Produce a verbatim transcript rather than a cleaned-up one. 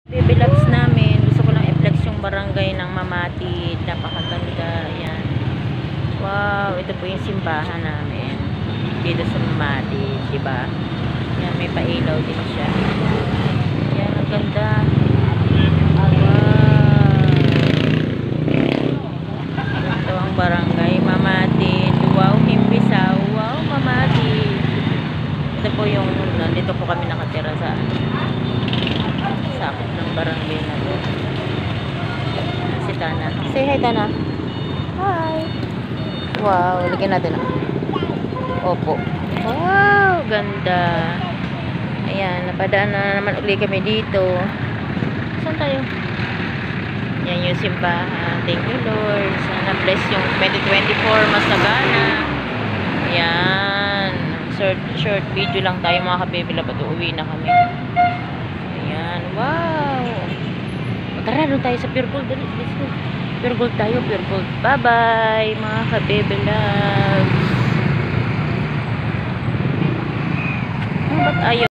Baby loves namin. Gusto ko lang i-flex yung barangay ng Mamatid. Napakaganda. Ayan. Wow, ito po yung simbahan namin. Dito sa Mamatid, diba? Ayan, may pailaw din siya. Ayan, ang ganda. Wow. Ito ang barangay Mamatid. Wow, Himpisaw. Wow, Mamatid. Ito po yung, dito po kami nakatira sa sakit ng barangay na to. Si Tana. Say hi, Tana. Hi. Wow, lagyan natin na. Opo. Wow, ganda. Ayan, napadaan na naman uli kami dito. Saan tayo? Yan yung simbahan. Thank you, Lord. Sana bless yung twenty twenty-four masagana. Ayan. Short, short video lang tayo mga kabibila. Ba't uuwi na kami? Ayan. Wow. Tara, doon tayo sa Pure Gold. Let's go. Pure Gold tayo. Pure Gold. Bye-bye mga kabibila. Ano ba't ayaw?